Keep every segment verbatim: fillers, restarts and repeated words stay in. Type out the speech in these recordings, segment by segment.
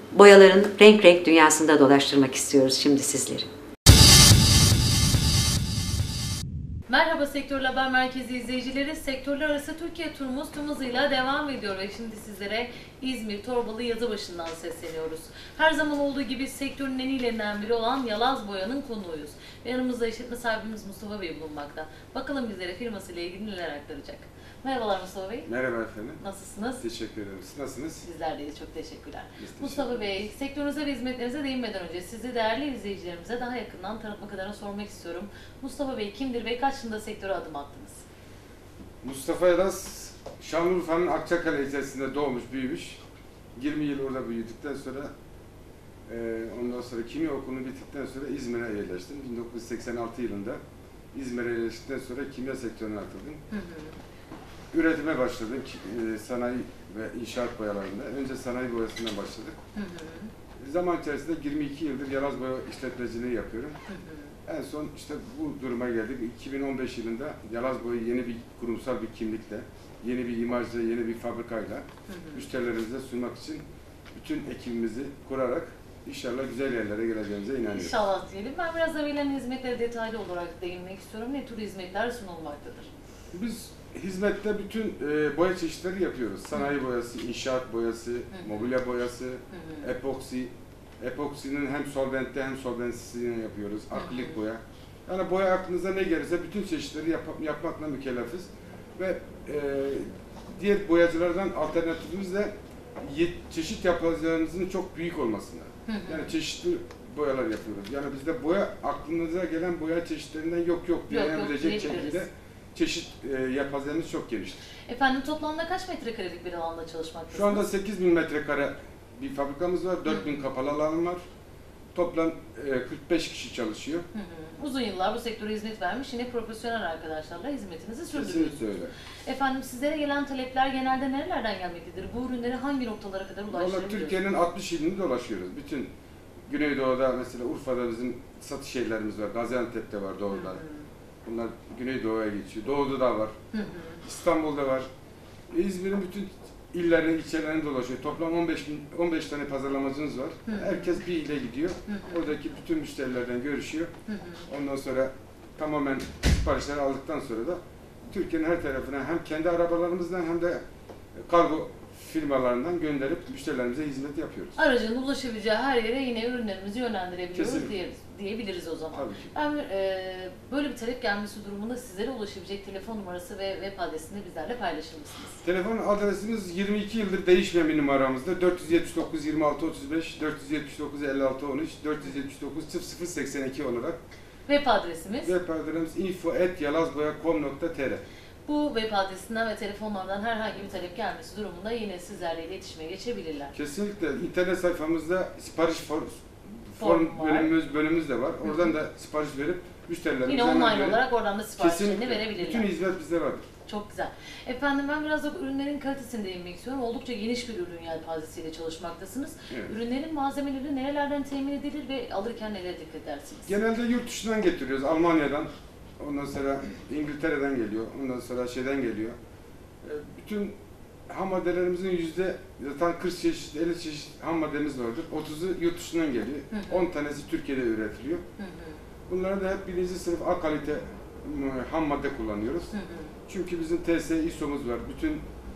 boyaların renk renk dünyasında dolaştırmak istiyoruz şimdi sizleri. Merhaba Sektörler Haber Merkezi izleyicileri. Sektörler arası Türkiye turumuz tüm hızıyla devam ediyor ve şimdi sizlere İzmir Torbalı Yazıbaşı'ndan sesleniyoruz. Her zaman olduğu gibi sektörün en iyilerinden biri olan Yalaz Boya'nın konuğuyuz. Ve yanımızda işletme sahibimiz Mustafa Bey bulunmakta. Bakalım bizlere firmasıyla ilgili neler aktaracak. Merhabalar Mustafa Bey. Merhaba efendim. Nasılsınız? Teşekkür ederim. Siz nasılsınız? Sizler de çok teşekkürler. Teşekkür Mustafa Bey, sektörünüze ve hizmetlerinize değinmeden önce sizi değerli izleyicilerimize daha yakından tanıtmak adına sormak istiyorum. Mustafa Bey kimdir ve kaç yılında sektöre adım attınız? Mustafa Yalaz, Şanlıurfa'nın Akçakale ilçesinde doğmuş, büyümüş. yirmi yıl orada büyüdükten sonra, e, ondan sonra kimya okulunu bittikten sonra İzmir'e yerleştim. bin dokuz yüz seksen altı yılında İzmir'e yerleştikten sonra kimya sektörüne atıldım. Hı hı. Üretime başladım, e, sanayi ve inşaat boyalarında. Önce sanayi boyasından başladık. Hı hı. Zaman içerisinde yirmi iki yıldır Yalaz Boya işletmeciliği yapıyorum. Hı hı. En son işte bu duruma geldik. iki bin on beş yılında Yalaz Boya yeni bir kurumsal bir kimlikle, yeni bir imajla, yeni bir fabrikayla hı hı. müşterilerimize sunmak için bütün ekibimizi kurarak inşallah güzel yerlere geleceğimize inanıyorum. İnşallah diyelim. Ben biraz da verilen hizmetlere detaylı olarak değinmek istiyorum. Ne tür hizmetler sunulmaktadır? Biz hizmette bütün e, boya çeşitleri yapıyoruz. Sanayi boyası, inşaat boyası, hı hı. mobilya boyası, hı hı. epoksi. Epoksinin hem solventte hem solvensizini yapıyoruz. Akrilik boya. Yani boya aklınıza ne gelirse bütün çeşitleri yap yapmakla mükellefiz. Ve e, diğer boyacılardan alternatifimiz de çeşit yapacağınızın çok büyük olmasına. Hı hı. Yani çeşitli boyalar yapıyoruz. Yani bizde boya aklınıza gelen boya çeşitlerinden yok yok diyebilecek şekilde çeşit e, yapacağımız çok geniştir. Efendim toplamda kaç metrekarelik bir alanda çalışmaktasınız? Şu anda sekiz bin metrekare bir fabrikamız var, dört bin kapalı alanım var. Toplam e, kırk beş kişi çalışıyor. Hı hı. Uzun yıllar bu sektöre hizmet vermiş, yine profesyonel arkadaşlarla hizmetinizi sürdürüyorsunuz. Kesinlikle öyle. Efendim sizlere gelen talepler genelde nerelerden gelmektedir? Bu ürünleri hangi noktalara kadar ulaştırabiliyorsunuz? Türkiye'nin altmış ilini dolaşıyoruz. Bütün Güneydoğu'da mesela Urfa'da bizim satış yerlerimiz var, Gaziantep'te var doğuda. Hı hı. Bunlar Güneydoğu'ya geçiyor. Doğu'da da var. Hı hı. İstanbul'da var. İzmir'in bütün illerine, ilçelerine dolaşıyor. Toplam on beş bin, on beş tane pazarlamacımız var. Hı hı. Herkes bir ile gidiyor. Hı hı. Oradaki bütün müşterilerden görüşüyor. Hı hı. Ondan sonra tamamen siparişleri aldıktan sonra da Türkiye'nin her tarafına hem kendi arabalarımızdan hem de kargo firmalarından gönderip müşterilerimize hizmet yapıyoruz. Aracın ulaşabileceği her yere yine ürünlerimizi yönlendirebiliyoruz diye, diyebiliriz o zaman. Tabii ki. Ben e, böyle bir talep gelmesi durumunda sizlere ulaşabilecek telefon numarası ve web adresini bizlerle paylaşır mısınız? Telefon adresimiz yirmi iki yıldır değişmeyen bir numaramızda dört yüz yetmiş dokuz yirmi altı otuz beş, dört yüz yetmiş dokuz elli altı on üç, dört yüz yetmiş dokuz sıfır sıfır seksen iki olarak. Web adresimiz? Web adresimiz info at yalazboya nokta com nokta tr. Bu web adresinden ve telefonlardan herhangi bir talep gelmesi durumunda yine sizlerle iletişime geçebilirler. Kesinlikle. İnternet sayfamızda sipariş form, form bölümümüz, bölümümüz de var. Oradan hı hı. da sipariş verip müşterilerimize yine online olarak oradan da siparişlerini verebilirler. Bütün hizmet bizde vardır. Çok güzel. Efendim ben biraz da ürünlerin kalitesine değinmek istiyorum. Oldukça geniş bir ürün yelpazesiyle çalışmaktasınız. Evet. Ürünlerin malzemeleri nerelerden temin edilir ve alırken nelere dikkat edersiniz? Genelde yurt dışından getiriyoruz. Almanya'dan. Ondan sonra İngiltere'den geliyor, ondan sonra şeyden geliyor. Bütün ham maddelerimizin yüzde zaten kırk çeşit, elli çeşit ham maddemiz vardır. otuzu yurt dışından geliyor. Hı hı. on tanesi Türkiye'de üretiliyor. Hı hı. Bunları da hep birinci sınıf A kalite ham madde kullanıyoruz. Hı hı. Çünkü bizim T S İ S O'muz var. Bütün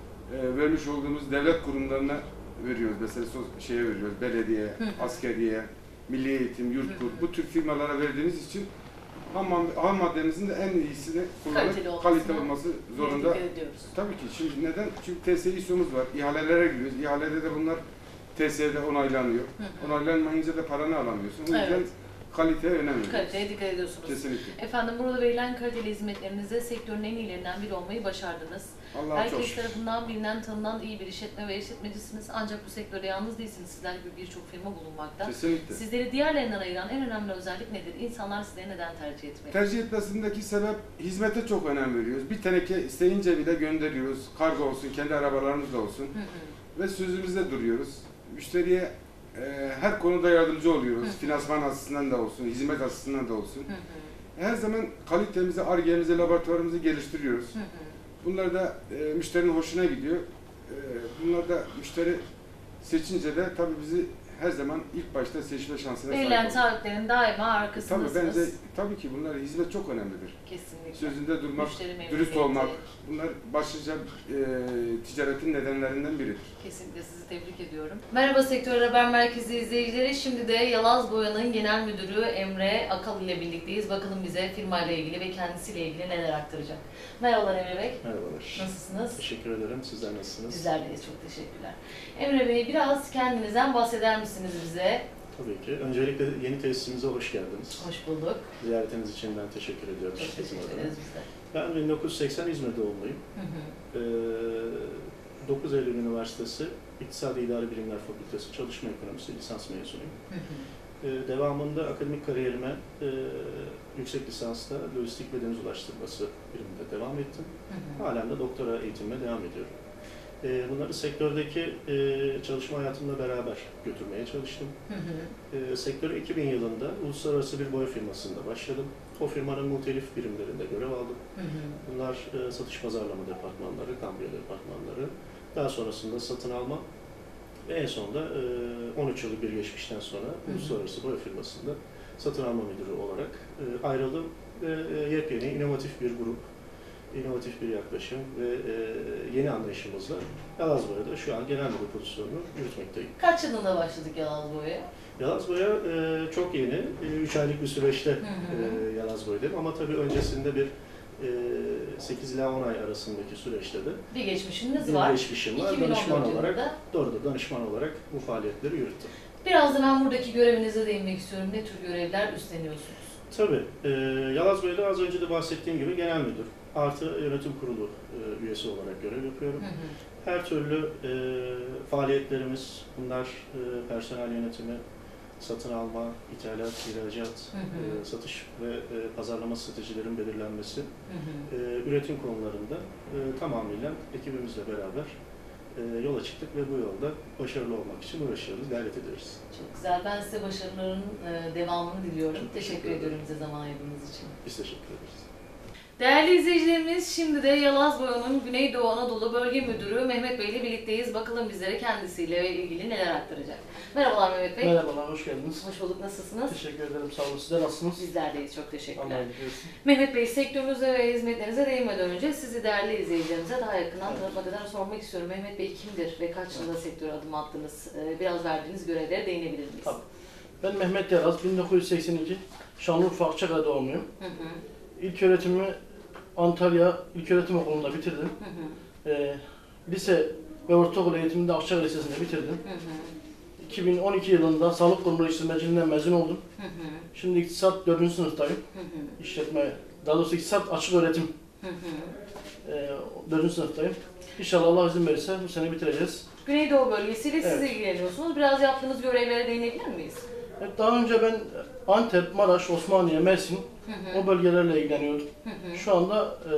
e, vermiş olduğumuz devlet kurumlarına veriyoruz. Mesela şeye veriyoruz, belediye, hı hı. askeriye, milli eğitim, yurtkur. Bu tür firmalara verdiğimiz için Ham, ham maddemizin de en iyisini kullanıp kalite olması zorunda. Tabii ki. Şimdi neden? Çünkü T S İ S O'muz var. İhalelere giriyoruz. İhalede de bunlar T S'de onaylanıyor. Hı hı. Onaylanmayınca da paranı alamıyorsun. O yüzden evet. Kaliteye önemli. Kaliteye dikkat ediyorsunuz. Kesinlikle. Efendim burada verilen kaliteli hizmetlerinizde sektörün en iyilerinden biri olmayı başardınız. Allah'a herkes tarafından bilinen, tanınan iyi bir işletme ve işletmecisiniz. Ancak bu sektörde yalnız değilsiniz. Sizler gibi birçok firma bulunmakta. Kesinlikle. Sizleri diğerlerinden ayıran en önemli özellik nedir? İnsanlar sizleri neden tercih etmeli? Tercih etmesindeki sebep hizmete çok önem veriyoruz. Bir teneke isteyince bile gönderiyoruz. Kargo olsun, kendi arabalarımızla olsun. Hı hı. Ve sözümüzde duruyoruz. Müşteriye e, her konuda yardımcı oluyoruz. Hı hı. Finansman açısından da olsun, hizmet açısından da olsun. Hı hı. Her zaman kalitemizi, Ar-Ge'mizi, laboratuvarımızı geliştiriyoruz. Hı hı. Bunlar da e, müşterinin hoşuna gidiyor. E, bunlar da müşteri seçince de tabii bizi her zaman ilk başta seçme şansına sahip Verilen olmak. taahhütlerin daima Tabii arkasındasınız. bence tabii ki bunlar hizmet çok önemlidir. Kesinlikle. Sözünde durmak, Müşteri dürüst memnuniyeti. olmak, bunlar başlıca e, ticaretin nedenlerinden biridir. Kesinlikle sizi tebrik ediyorum. Merhaba Sektör Haber Merkezi izleyicileri. Şimdi de Yalaz Boya'nın Genel Müdürü Emre Akal ile birlikteyiz. Bakalım bize firmayla ilgili ve kendisiyle ilgili neler aktaracak. Merhabalar Emre Bey. Merhabalar. Nasılsınız? Teşekkür ederim. Sizler nasılsınız? Bizler deyiz. Çok teşekkürler. Emre Bey, biraz kendinizden bahseder misiniz bize? Tabii ki. Öncelikle yeni tesisimize hoş geldiniz. Hoş bulduk. Ziyaretiniz için ben teşekkür ediyorum. Çok şirketim teşekkür adına. ederiz biz de. Ben bin dokuz yüz seksen İzmir doğumluyum. Hı hı. Ee, dokuz Eylül Üniversitesi İktisadi İdari Bilimler Fakültesi Çalışma Ekonomisi lisans mezunuyum. Hı hı. Ee, devamında akademik kariyerime e, yüksek lisansta lojistik ve deniz ulaştırması biriminde devam ettim. Hı hı. Halen de doktora eğitimime devam ediyorum. Ee, bunları sektördeki e, çalışma hayatımla beraber götürmeye çalıştım. Hı hı. E, sektöre iki bin yılında uluslararası bir boya firmasında başladım. O firmanın muhtelif birimlerinde görev aldım. Hı hı. Bunlar e, satış pazarlama departmanları, kambiyo departmanları, daha sonrasında satın alma ve en sonunda e, on üç yıllık bir geçmişten sonra Hı hı. uluslararası boya firmasında satın alma müdürü olarak e, ayrıldım ve e, yepyeni, inovatif bir grup, inovatif bir yaklaşım ve e, yeni anlayışımızla Yalaz Boya'da şu an genel müdür pozisyonunu yürütmekteyim. Kaç yılında başladık Yalaz Boya'ya? Yalaz Boya e, çok yeni, üç aylık bir süreçte Hı hı. e, Yalaz Boya'dayım ama tabii öncesinde bir e, sekiz ila on ay arasındaki süreçte de Bir geçmişiniz bir var. geçmişim var. iki bin on dört Danışman olarak, yılında. doğrudur, danışman olarak bu faaliyetleri yürüttüm. Biraz da ben buradaki görevinize değinmek istiyorum. Ne tür görevler üstleniyorsunuz? Tabii, e, Yalaz Boya'da az önce de bahsettiğim gibi genel müdür artı yönetim kurulu e, üyesi olarak görev yapıyorum. Hı hı. Her türlü e, faaliyetlerimiz, bunlar e, personel yönetimi, satın alma, ithalat, ihracat, Hı hı. e, satış ve e, pazarlama stratejilerin belirlenmesi, Hı hı. e, üretim konularında e, tamamıyla ekibimizle beraber e, yola çıktık ve bu yolda başarılı olmak için uğraşıyoruz, gayret ediyoruz. Çok güzel. Ben size başarıların e, devamını diliyorum. Çok teşekkür, teşekkür ederim. ediyorum bize zaman ayırdığınız için. Biz teşekkür ederiz. Değerli izleyicilerimiz, şimdi de Yalaz Boya'nın Güneydoğu Anadolu Bölge Müdürü Mehmet Bey ile birlikteyiz. Bakalım bizlere kendisiyle ilgili neler aktaracak. Merhabalar Mehmet Bey. Merhabalar, hoş geldiniz. Hoş bulduk. Nasılsınız? Teşekkür ederim, sağ olun. Sizler nasılsınız? Bizler deyiz. Çok Allah teşekkürler. iyilik versin. Mehmet Bey, sektörünüze ve hizmetlerinize değinmeden önce sizi değerli izleyicilerimize daha yakından tanıtmak adına sormak istiyorum. Mehmet Bey kimdir ve kaç yılda sektöre adım attınız? Ee, Biraz verdiğiniz görevlere değinebilir miyiz? Tabii. Ben Mehmet Yaraz, bin dokuz yüz seksen iki Şanlıurfa Akçakaya doğumluyum. Hı hı. İlk öğretimimi Antalya İlköğretim Okulu'nda bitirdim. Hı hı. Ee, lise ve ortaokul eğitimini de Akçakaya Lisesi'nde bitirdim. Hı hı. iki bin on iki yılında Sağlık Kurumu İşletmeciliğinden mezun oldum. Hı hı. Şimdi iktisat dördüncü sınıftayım. Hı hı. İşletme, daha doğrusu iktisat açık öğretim Hı hı. e, dördüncü sınıftayım. İnşallah Allah izin verirse bu sene bitireceğiz. Güneydoğu bölgesiyle siz Evet. ilgileniyorsunuz. Biraz yaptığınız görevlere değinebilir miyiz? Evet, daha önce ben Antep, Maraş, Osmaniye, Mersin Hı hı. o bölgelerle ilgileniyordum. Hı hı. Şu anda e,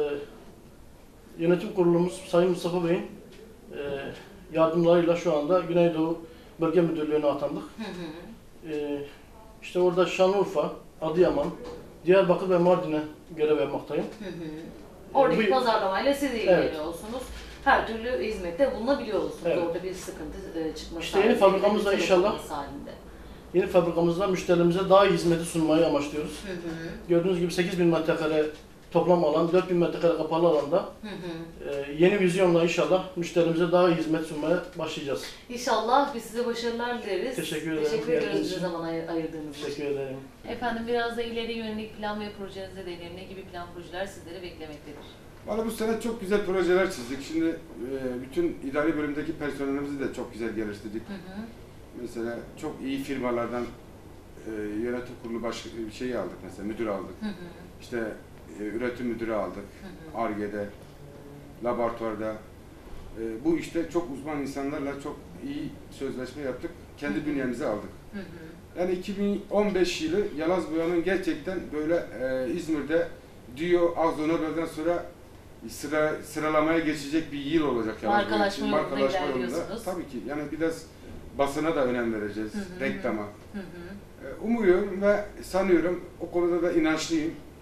yönetim kurulumuz Sayın Mustafa Bey'in e, yardımlarıyla şu anda Güneydoğu Bölge Müdürlüğü'ne atandık. Hı hı. E, işte orada Şanlıurfa, Adıyaman, Diyarbakır ve Mardin'e görev yapmaktayım. Hı hı. Oradaki Bu- pazarlamayla siz ilgileniyorsunuz. Her türlü hizmette bulunabiliyorsunuz. Evet. Orada bir sıkıntı e, çıkması İşte yeni halinde, fabrikamızda bir inşallah- telefonunuz halinde. Yeni fabrikamızda müşterilerimize daha iyi hizmeti sunmayı amaçlıyoruz. Hı hı. Gördüğünüz gibi sekiz bin metrekare toplam alan, dört bin metrekare kapalı alanda Hı hı. e, yeni vizyonla inşallah müşterimize daha iyi hizmet sunmaya başlayacağız. İnşallah biz size başarılar dileriz. Teşekkür ederim. Teşekkür ediyoruz Geldiğiniz bize için. zaman ay- ayırdığınız için. Teşekkür ederim. Efendim biraz da ileri yönelik plan ve projenize değinelim. Ne gibi plan projeler sizleri beklemektedir? Valla bu sene çok güzel projeler çizdik. Şimdi e, bütün idari bölümdeki personelimizi de çok güzel geliştirdik. Hı hı. Mesela çok iyi firmalardan e, yönetim kurulu baş şeyi aldık, mesela müdür aldık. Hı hı. İşte e, üretim müdürü aldık. Hı hı. Ar-Ge'de, laboratuvarda. E, bu işte çok uzman insanlarla çok iyi sözleşme yaptık. Kendi Hı hı. bünyemize aldık. Hı hı. Yani iki bin on beş yılı Yalaz Boya'nın gerçekten böyle e, İzmir'de Dio Akzonobel'den sonra sıra sıralamaya geçecek bir yıl olacak Yalaz Boya Markalaşma için. yolunda Markalaşma yolunda. ilerliyorsunuz. Tabii ki. Yani biraz basına da önem vereceğiz. Hı hı. Reklama. Hı hı. E, Umuyorum ve sanıyorum, o konuda da inançlıyım.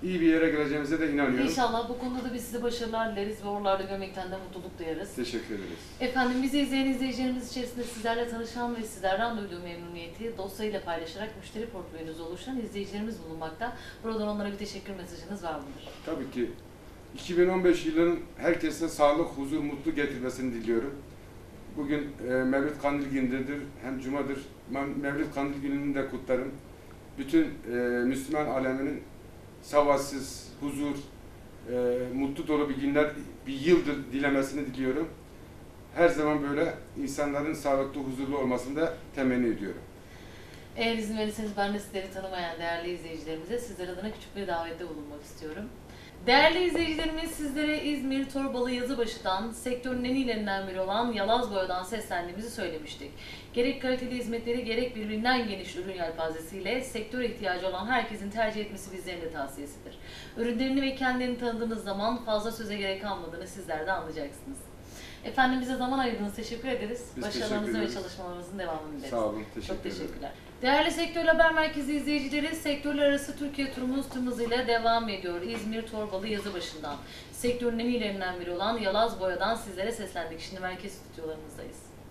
iyi bir yere geleceğimize de inanıyorum. İnşallah bu konuda da biz size başarılar dileriz ve oralarda görmekten de mutluluk duyarız. Teşekkür ederiz. Efendim bizi izleyen izleyicilerimiz içerisinde sizlerle tanışan ve sizlerden duyduğu memnuniyeti dosyayla paylaşarak müşteri portföyünüzü oluşturan izleyicilerimiz bulunmakta. Buradan onlara bir teşekkür mesajınız var mıdır? Tabii ki iki bin on beş yılının herkese sağlık, huzur, mutlu getirmesini diliyorum. Bugün e, Mevlid Kandil günüdür, hem Cuma'dır. Ben Mevlid Kandil gününü de kutlarım. Bütün e, Müslüman aleminin savaşsız, huzur, e, mutlu dolu bir günler, bir yıldır dilemesini diliyorum. Her zaman böyle insanların sağlıklı, huzurlu olmasını da temenni ediyorum. Eğer izin verirseniz ben de sizleri tanımayan değerli izleyicilerimize sizler adına küçük bir davette bulunmak istiyorum. Değerli izleyicilerimiz, sizlere İzmir Torbalı Yazıbaşı'dan sektörün en iyilerinden biri olan Yalazboya'dan seslendiğimizi söylemiştik. Gerek kaliteli hizmetleri gerek birbirinden geniş ürün yelpazesiyle sektöre ihtiyacı olan herkesin tercih etmesi bizlerin de tavsiyesidir. Ürünlerini ve kendilerini tanıdığınız zaman fazla söze gerek kalmadığını sizler de anlayacaksınız. Efendim bize zaman ayırdığınız teşekkür ederiz. Biz Başarılarınızın teşekkür ve ederiz. çalışmalarınızın devamını dileriz. Sağ olun, teşekkür Çok ederim. teşekkürler. Değerli Sektör Haber Merkezi izleyicileri, sektörler arası Türkiye turumuz tüm hızıyla devam ediyor. İzmir Torbalı Yazıbaşı'ndan. Sektörün en iyilerinden biri olan Yalazboya'dan sizlere seslendik. Şimdi merkez stüdyolarımızdayız.